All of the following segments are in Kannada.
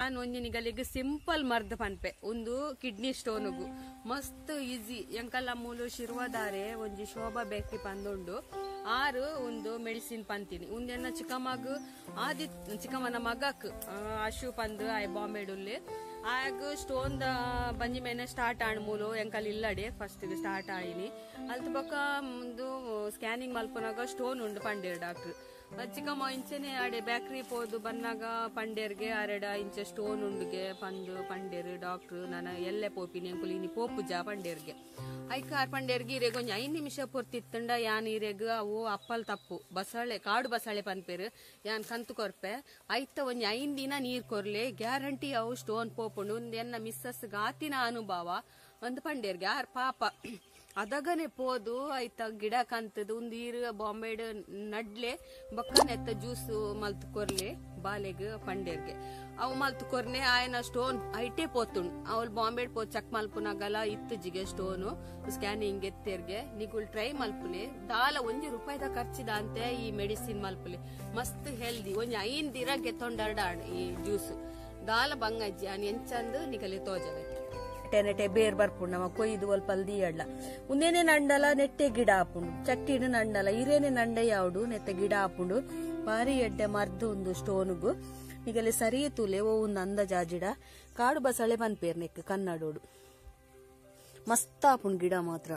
ನಾನು ಒಂದಿನಿಗಲಿಗೆ ಸಿಂಪಲ್ ಮರ್ದ ಪನ್ಪೆ ಒಂದು ಕಿಡ್ನಿ ಸ್ಟೋನ್ಗು ಮಸ್ತ್ ಈಸಿ ಎಂಕಲ್ಲ ಮೂಲು ಶಿರ್ವದಾರೆ ಒಂಜಿ ಶೋಭಾ ಬೇಕಿ ಪಂದುಂಡು ಆರು ಒಂದು ಮೆಡಿಸಿನ್ ಪಂತೀನಿ ಒಂದೇನ ಚಿಕ್ಕಮ್ಮಗ ಆದಿ ಚಿಕ್ಕಮ್ಮನ ಮಗಕ್ ಅಶು ಪಂದು ಆಯ್ ಬಾಂಬೆಡುಲ್ಲಿ ಆಗ ಸ್ಟೋನ್ ಬಂಜಿ ಮೇನೆ ಸ್ಟಾರ್ಟ್ ಆಣ್ ಮೂಲು ಎಂಕಲ್ ಇಲ್ಲಡೆ ಫಸ್ಟ್ ಸ್ಟಾರ್ಟ್ ಆಯಿನಿ ಅಲ್ತ ಬೊಕ್ಕ ಒಂದು ಸ್ಕ್ಯಾನಿಂಗ್ ಮಲ್ಪನಾಗ ಸ್ಟೋನ್ ಉಂಡು ಪಂಡೇರ್ ಡಾಕ್ಟರ್ ಚಿಕ್ಕಮ್ಮ ಇಂಚೆನೆ ಆಡೆ ಬ್ಯಾಕ್ರಿ ಪೋದು ಬನ್ನಾಗ ಪಂಡೇರ್ಗೆ ಅರೆಡ ಇಂಚೆ ಸ್ಟೋನ್ ಉಂಡುಗೆ ಪಂದು ಪಂಡೇರ್ ಡಾಕ್ಟರ್ ನಾನು ಎಲ್ಲೆ ಪೋಪಿನಿ ಅಂಕುಲಿನಿ ಪೋಪುಜ ಪಂಡೇರ್ಗೆ ಐಕಾರ್ ಪಂಡೇರ್ಗೆ ಇರೆಗ್ ಒಂಜಿ 5 ನಿಮಿಷ ಪೊರ್ತಿತ್ತಂಡ ಯಾನ್ ಇರೆಗ್ ಅವು ಅಪ್ಪಲ್ ತಪ್ಪು ಬಸಳೆ ಕಾಡು ಬಸಳೆ ಪನ್ಪೇರು ಯಾನ್ ಕಂತು ಕೊರ್ಪೆ ಐತ ಒಂಜಿ 5 ದಿನ ನೀರ್ ಕೊರ್ಲೆ ಗ್ಯಾರಂಟಿ ಅವು ಸ್ಟೋನ್ ಪೋಪುಂಡು ಎನ್ನ ಮಿಸ್ಸಸ್ ಗಾತಿನ ಅನುಭವ ಒಂದು ಪಂಡೇರ್ಗೆ ಆರ್ ಪಾಪ ಅದಗನೆ ಪೋದು ಐತ ಗಿಡ ಕಂತದು ಒಂದೀರು ಬಾಂಬೆಡ್ ನಡ್ಲೆ ಬಕ್ಕನೆತ್ತ ಜ್ಯೂಸ್ ಮಲ್ತು ಕೊರ್ಲೆ ಬಾಲೆಗ್ ಪಂಡೇರ್ಗೆ ಅವು ಮಲ್ತು ಕೊರ್ನೆ ಆಯ್ನ ಸ್ಟೋನ್ ಐಟೇ ಪೋತುಂಡು ಅವಳು ಬಾಂಬೆಡ್ ಪೋ ಚೆಕ್ ಮಲ್ಪುನಾಗಲ್ಲ ಇತ್ತಜಿಗೆ ಸ್ಟೋನು ಸ್ಕ್ಯಾನಿಂಗ್ ಎತ್ತೇರ್ಗೆ ನಿಗುಲ್ ಟ್ರೈ ಮಲ್ಪುಲೆ ದಾಲ ₹1 ಖರ್ಚಿದ ಅಂತೆ ಈ ಮೆಡಿಸಿನ್ ಮಲ್ಪುಲೆ ಮಸ್ತ್ ಹೆಲ್ದಿ ಒಂಜಿ 5 ದಿನ ಗೆತ್ತೊಂಡಾಡ ಈ ಜ್ಯೂಸ್ ದಾಲ ಬಂಗಜ್ಜಿ ಅನ್ ಎಂಚಂದು ನಿಕಲಿ ತೋಜಲೆ ನೆಟ್ಟೆ ಬೇರ್ ಬರ್ಪುಂಡು ನಮ್ಮ ಕೊಯ್ದು ಒಲ್ಪಲ್ದಿ ಅಡ್ಲ ಮುಂದೇನೆ ನಂಡಲ ನೆಟ್ಟೆ ಗಿಡ ಹಾಪುಂಡು ಚಟ್ಟಿನ ನಂಡಲ ಇರೇನೆ ನಂಡ ಯಾವ್ಡು ನೆತ್ತ ಗಿಡ ಹಾಪುಂಡು ಬಾರಿ ಎಡ್ಡೆ ಮರ್ದು ಒಂದು ಸ್ಟೋನ್ಗು ಈಗಲ್ಲಿ ಸರಿ ತುಲೆ ಓ ಒಂದು ಅಂದಜಾಜಿಡ ಕಾಡು ಬಸಳೆ ಪನ್ಪೇರ್ ನೆಕ್ ಕನ್ನಡೋಡು ಮಸ್ತ್ ಹಾಪುಂಡು ಗಿಡ ಮಾತ್ರ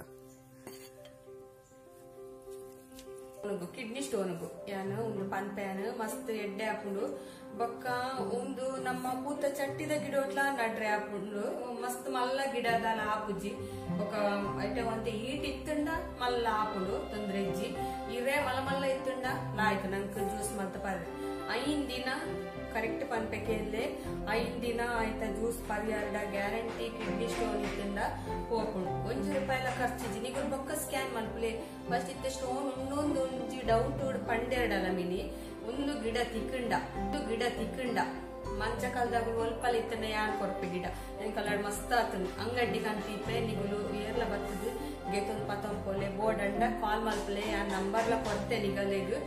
ಕಿಡ್ನಿ ಸ್ಟೋನ್ಗು ಯಾನು ಒಂದು ಪನ್ಪೇನು ಮಸ್ತ್ ಎಡ್ಡೆ ಹಾಪುಂಡು ಬೊಕ್ಕ ಒಂದು ನಮ್ಮ ಪೂತ ಚಟ್ಟಿದ ಗಿಡೋಟ್ಲ ನಡ್ರೆ ಹಾಪುಂಡು ಮಸ್ತ್ ಮಲ್ಲ ಗಿಡದಲ್ಲ ಹಾಪುಜಿ ಬೊಕ್ಕ ಐಟೆ ಒಂತೆ ಈಟ್ ಇತ್ತಂಡ ಮಲ್ಲ ಹಾಪುಂಡು ತೊಂದ್ರೆ ಇಜ್ಜಿ ಇರೇ ಮಲ್ಲ ಮಲ್ಲ ಇತ್ತಂಡ ಲಾಯ್ತು ನಂಗೆ ಜ್ಯೂಸ್ ಮಲ್ತ ಪರ್ರೆ 5 ದಿನ ಕರೆಕ್ಟ್ ಪನ್ಪೆಕೆಯಲ್ಲೇ 5 ದಿನ ಆಯ್ತ ಜ್ಯೂಸ್ ಪರಿಹಾರ ಗ್ಯಾರಂಟಿ ಕಿಡ್ನಿ ಸ್ಟೋನ್ ಇತ್ತಂಡ ಹೋಗ್ಕೊಂಡು ₹1 ಖರ್ಚಿಜಿ ನೀವು ಬೊಕ್ಕ ಸ್ಕ್ಯಾನ್ ಮಲ್ಪಲೆ ಫಸ್ಟ್ ಇತ್ತೆ ಸ್ಟೋನ್ ಒಂದೊಂದು ಡೌಟ್ ಪಂಡೆರಡಲ್ಲ ಮಿನಿ ಒಂದು ಗಿಡ ತಿಕ್ಕಂಡ ಮಂಚ ಕಾಲದಾಗ ಒಲ್ಪಲ್ ಇತ್ತಂಡ ಯಾನ್ ಕೊರ್ಪೆ ಗಿಡ ಕಲರ್ ಮಸ್ತ್ ಆತನು ಅಂಗಡ್ಡಿ ಕಂತಿಪ್ಪೆ ನಿಗುಲು ಏರ್ಲ ಬರ್ತದೆ ಗೆತ್ತೊಂದು ಪತಂಪೊಲೆ ಬೋರ್ಡ್ ಅಂಡ ಕಾಲ್ ಮಲ್ಪಲೆ ಆ ನಂಬರ್ಲ ಕೊಡ್ತೆ ನಿಗಲೆಗ್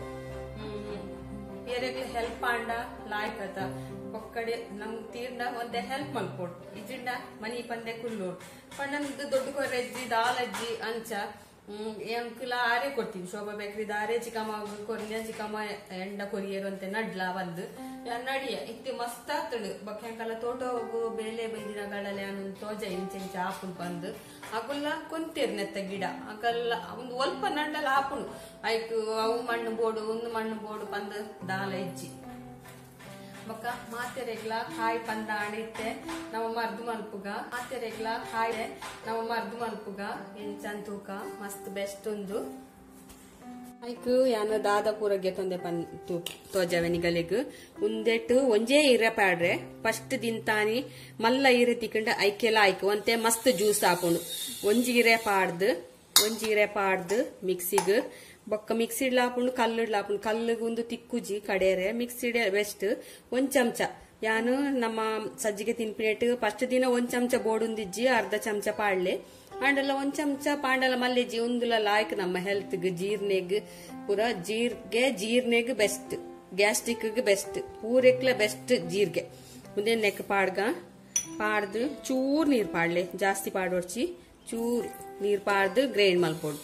ಬೇರೆಗ್ಲ ಹೆಲ್ಪ್ ಆಂಡ ಲಾಯ್ಕತ ಒಕ್ಕಡೆ ನಮ್ ತೀರ್ನ ಒಂದೇ ಹೆಲ್ಪ್ ಮಲ್ಪೋಡು ಇಜಿಂಡ ಮನಿ ಪಂದೆ ಕುಲ್ಲೋಡು ಪಂಡಂದು ದೊಡ್ಡ ಕೊರಜ್ಜಿ ದಾಲಜ್ಜಿ ಅಂಚ ಎಂಕುಲ ಆರೆ ಕೊಡ್ತೀವಿ ಶೋಭಾ ಬೇಕ್ರಿ ದಾರೆ ಚಿಕ್ಕಮ್ಮ ಕೊರಿಯ ಚಿಕ್ಕಮ್ಮ ಎಂಡ ಕೊರಿಯರು ಅಂತ ನಡ್ಲ ಬಂದು ನಡಿಯ ಇತ್ತು ಮಸ್ತ್ ಆತಡು ಬಕ್ಕೆಂಕಲ್ಲ ತೋಟ ಹೋಗು ಬೇಲೆ ಬೈದಿನಗಳಲ್ಲಿ ಅನು ತೋಜ ಇಂಚೆಂಚ ಹಾಪುಂಡು ಬಂದು ಅಗುಲ್ಲ ಕೊಂತೇರ್ ನೆತ್ತ ಗಿಡ ಅಗಲ್ಲ ಒಂದು ಒಲ್ಪ ನಂಡಲ ಹಾಪುಂಡು ಐಕ್ ಅವು ಮಣ್ಣು ಬೋಡು ಒಂದು ಮಣ್ಣು ಬೋಡು ಬಂದು ದಾಲ ಇಜ್ಜಿ ಬೊಕ್ಕ ಮಾತೆರೆಗ್ಲ ಹಾಯ್ ಪಂದ ಆಣಿತ್ತೆ ನಮ್ಮ ಮರ್ದು ಮಲ್ಪುಗ ಮಾತೆರೆಗ್ಲ ಹಾಯ್ ನಮ್ಮ ಮರ್ದು ಮಲ್ಪುಗ ಎಂಚಂತೂಕ ಮಸ್ತ್ ಬೆಸ್ಟ್ ಒಂದು ಐಕ್ ಯಾನ ದಾದ ಪೂರಗೆ ತೊಂದೆ ಪಂತು ತೋಜವೆ ನಿಗಲೆಗ್ ಉಂದೆಟ್ಟು ಒಂಜೇ ಇರೆ ಪಾಡ್ರೆ ಫಸ್ಟ್ ದಿಂತಾನಿ ಮಲ್ಲ ಇರೆ ತಿಕ್ಕಂಡ ಐಕೆಲ್ಲ ಐಕ್ ಒಂತೆ ಮಸ್ತ್ ಜ್ಯೂಸ್ ಹಾಕೊಂಡು ಒಂಜಿ ಇರೆ ಪಾಡ್ದು ಮಿಕ್ಸಿಗ್ ಬೊಕ್ಕ ಮಿಕ್ಸಿಡ್ ಲಾಪುಂಡು ಕಲ್ಲುಡ್ ಲಾಪುಂಡು ಕಲ್ಲುಗ್ ಒಂದು ತಿಕ್ಕುಜಿ ಕಡೇರೆ ಮಿಕ್ಸಿಡ್ ಬೆಸ್ಟ್ 1 ಚಮಚ ಯಾನು ನಮ್ಮ ಸಜ್ಜಿಗೆ ತಿನ್ಪಿನೆಟ್ ಫಸ್ಟ್ ದಿನ 1 ಚಮಚ ಬೋಡುಂದಿಜ್ಜಿ ಅರ್ಧ ಚಮಚ ಪಾಡ್ಲೆ ಅಂಡಲ್ಲ 1 ಚಮಚ ಪಾಂಡಲ ಮಲ್ಲೆಜ್ಜಿ ಒಂದುಲ ಲಾಯ್ಕ್ ನಮ್ಮ ಹೆಲ್ತ್ ಜೀರ್ನೆಗ್ ಪೂರ ಜೀರ್ನೆಗ್ ಬೆಸ್ಟ್ ಗ್ಯಾಸ್ಟ್ರಿಕ್ ಬೆಸ್ಟ್ ಪೂರೆಕ್ಲ ಬೆಸ್ಟ್ ಜೀರ್ಗೆ ಮುಂದೆ ನೆಕ್ ಪಾಡ್ದು ಚೂರ್ ನೀರ್ ಪಾಡ್ಲೆ ಜಾಸ್ತಿ ಪಾಡೋಡ್ಚಿ ಚೂರ್ ನೀರ್ ಪಾಡ್ದು ಗ್ರೈಂಡ್ ಮಲ್ಪೋಡು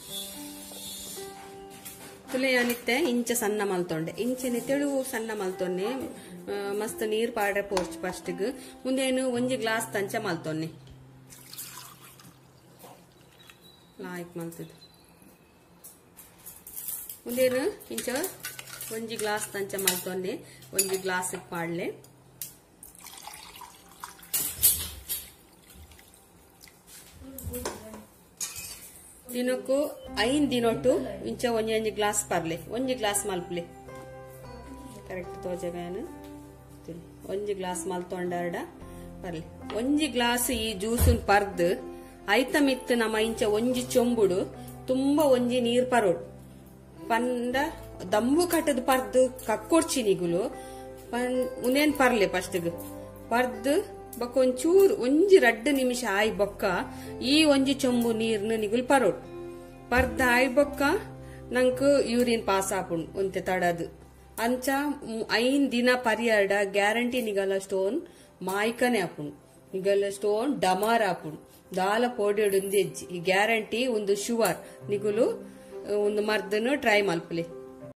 ತುಲೆ ಯಾನಿತ್ತೆ ಇಂಚ ಸಣ್ಣ ಮಲ್ತೊಂಡೆ ಇಂಚೆನೆ ತೆಳು ಸಣ್ಣ ಮಲ್ತೊನ್ನೆ ಮಸ್ತ್ ನೀರ್ ಪಾಡ್ರೆ ಪೋರ್ಚ್ ಫಸ್ಟ್ಗ್ ಮುಂದೇನು 1 ಗ್ಲಾಸ್ ತಂಚ ಮಲ್ತೊನ್ನೆ ಲಾಯ್ಕ್ ಮಲ್ತದ ಮುಂದೇನು ಇಂಚ 1 ಗ್ಲಾಸ್ ತಂಚ ಮಲ್ತೊನ್ನೆ 1 ಗ್ಲಾಸ್ ಪಾಡ್ಲೆ ದಿನಕ್ಕೂ 5 ದಿನೊಟ್ಟು ಇಂಚ 1 ಗ್ಲಾಸ್ ಪರ್ಲೆ 1 ಗ್ಲಾಸ್ ಮಲ್ಪಲೆ ಕರೆಕ್ಟ್ ತೋಜವೇನು 1 ಗ್ಲಾಸ್ ಮಲ್ತೊಂಡಾರ್ಡ ಪರ್ಲೆ 1 ಗ್ಲಾಸ್ ಈ ಜ್ಯೂಸನ್ ಪರ್ದು ಐತ ಮಿತ್ತು ನಮ್ಮ ಇಂಚ 1 ಚೊಂಬುಡು ತುಂಬಾ 1 ನೀರ್ ಪರೋಡು ಪಂಡ ದಮ್ಮು ಕಟ್ಟದು ಪರ್ದು ಕಕ್ಕೊಡ್ಚಿ ನಿಗುಲು ಉನೇನ್ ಪರ್ಲೆ ಫಸ್ಟ್ಗ್ ಪರ್ದು ಬೊಕ್ಕ ಒಂಚೂರು 1-2 ನಿಮಿಷ ಆಯ್ ಬೊಕ್ಕ ಈ 1 ಚೊಂಬು ನೀರ್ನ ನಿಗುಲ್ ಪರೋಡ್ ಪರ್ದ ಆಯ್ ಬೊಕ್ಕ ನಂಕ್ ಯೂರಿನ್ ಪಾಸ್ ಆಪುಂಡು ಒಂತೆ ತಡದು ಅಂಚ 5 ದಿನ ಪರಿಯಾರ್ಡ ಗ್ಯಾರಂಟಿ ನಿಗಲ ಸ್ಟೋನ್ ಮಾಯ್ಕನೆ ಆಪುಂಡು ನಿಗಲ ಸ್ಟೋನ್ ಡಮಾರ್ ಆಪುಂಡು ದಾಲ ಪೋಡಿಯೋಡು ಎಜ್ಜಿ ಈ ಗ್ಯಾರಂಟಿ ಒಂದು ಶುವರ್ ನಿಗುಲು ಒಂದು ಮರ್ದನು ಟ್ರೈ ಮಲ್ಪಲೆ.